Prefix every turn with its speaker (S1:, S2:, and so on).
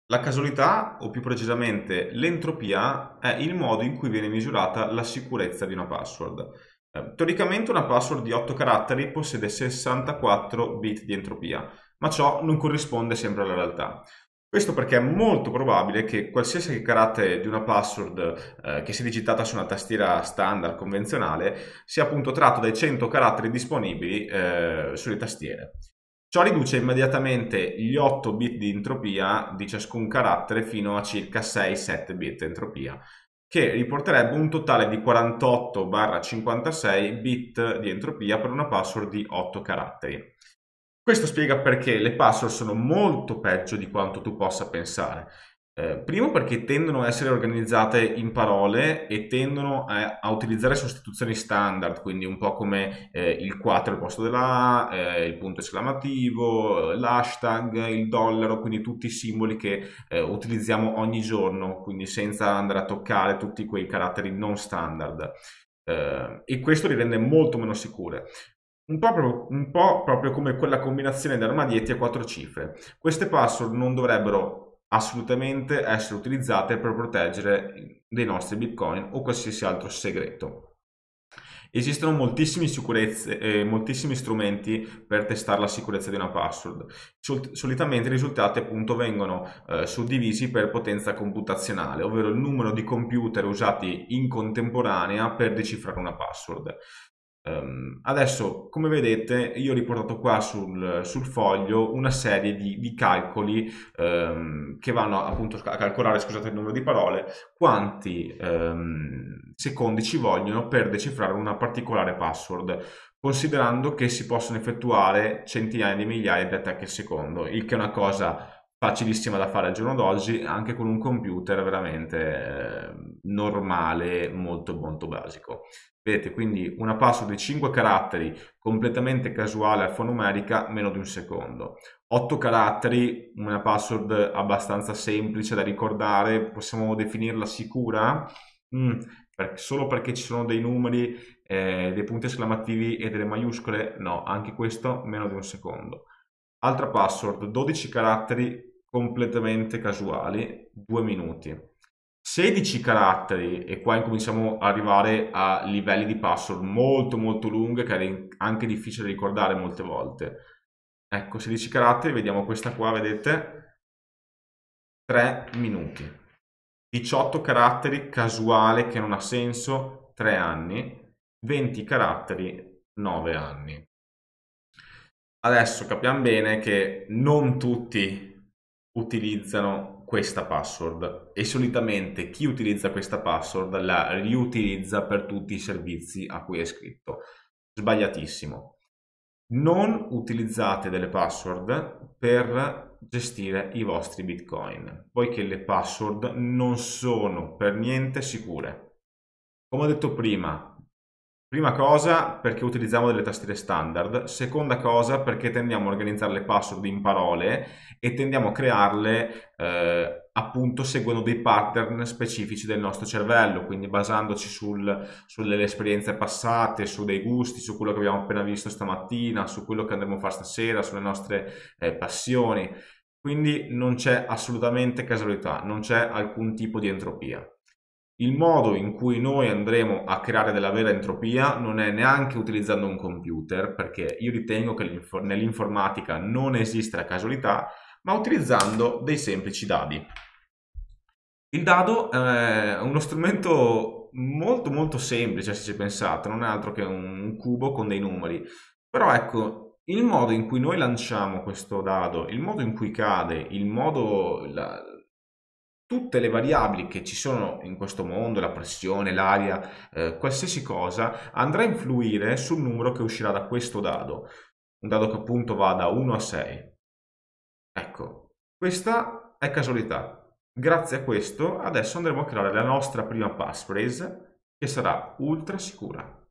S1: La casualità, o più precisamente l'entropia, è il modo in cui viene misurata la sicurezza di una password. Teoricamente una password di 8 caratteri possiede 64 bit di entropia, ma ciò non corrisponde sempre alla realtà. Questo perché è molto probabile che qualsiasi carattere di una password che sia digitata su una tastiera standard convenzionale sia appunto tratto dai 100 caratteri disponibili sulle tastiere. Ciò riduce immediatamente gli 8 bit di entropia di ciascun carattere fino a circa 6-7 bit entropia, che riporterebbe un totale di 48/56 bit di entropia per una password di 8 caratteri. Questo spiega perché le password sono molto peggio di quanto tu possa pensare. Primo perché tendono a essere organizzate in parole e tendono a utilizzare sostituzioni standard, quindi un po' come il 4 al posto della A, il punto esclamativo, l'hashtag, il dollaro, quindi tutti i simboli che utilizziamo ogni giorno, quindi senza andare a toccare tutti quei caratteri non standard. E questo li rende molto meno sicure. Un po' proprio come quella combinazione di armadietti a quattro cifre. Queste password non dovrebbero assolutamente essere utilizzate per proteggere dei nostri bitcoin o qualsiasi altro segreto. Esistono moltissimi strumenti per testare la sicurezza di una password. Solitamente i risultati appunto vengono suddivisi per potenza computazionale, ovvero il numero di computer usati in contemporanea per decifrare una password. Adesso, come vedete, io ho riportato qua sul foglio una serie di calcoli che vanno appunto a calcolare, scusate il numero di parole, quanti secondi ci vogliono per decifrare una particolare password, considerando che si possono effettuare centinaia di migliaia di attacchi al secondo, il che è una cosa facilissima da fare al giorno d'oggi, anche con un computer veramente normale, molto molto basico. Vedete, quindi una password di 5 caratteri completamente casuale alfanumerica, meno di un secondo. 8 caratteri, una password abbastanza semplice da ricordare, possiamo definirla sicura? Mm, solo perché ci sono dei numeri, dei punti esclamativi e delle maiuscole? No, anche questo meno di un secondo. Altra password, 12 caratteri completamente casuali, 2 minuti. 16 caratteri, e qua incominciamo ad arrivare a livelli di password molto molto lunghe che è anche difficile ricordare molte volte. Ecco, 16 caratteri, vediamo questa qua, vedete? 3 minuti. 18 caratteri casuale che non ha senso, 3 anni. 20 caratteri, 9 anni. Adesso capiamo bene che non tutti utilizzano questa password e solitamente chi utilizza questa password la riutilizza per tutti i servizi a cui è iscritto. Sbagliatissimo. Non utilizzate delle password per gestire i vostri bitcoin, poiché le password non sono per niente sicure. Come ho detto prima cosa perché utilizziamo delle tastiere standard, seconda cosa perché tendiamo a organizzare le password in parole e tendiamo a crearle appunto seguendo dei pattern specifici del nostro cervello, quindi basandoci sulle esperienze passate, su dei gusti, su quello che abbiamo appena visto stamattina, su quello che andremo a fare stasera, sulle nostre passioni. Quindi non c'è assolutamente casualità, non c'è alcun tipo di entropia. Il modo in cui noi andremo a creare della vera entropia non è neanche utilizzando un computer, perché io ritengo che nell'informatica non esiste la casualità, ma utilizzando dei semplici dadi. Il dado è uno strumento molto molto semplice se ci pensate, non è altro che un cubo con dei numeri. Però ecco, il modo in cui noi lanciamo questo dado, il modo in cui cade, tutte le variabili che ci sono in questo mondo, la pressione, l'aria, qualsiasi cosa, andrà a influire sul numero che uscirà da questo dado. Un dado che appunto va da 1 a 6. Ecco, questa è casualità. Grazie a questo adesso andremo a creare la nostra prima passphrase che sarà ultra sicura.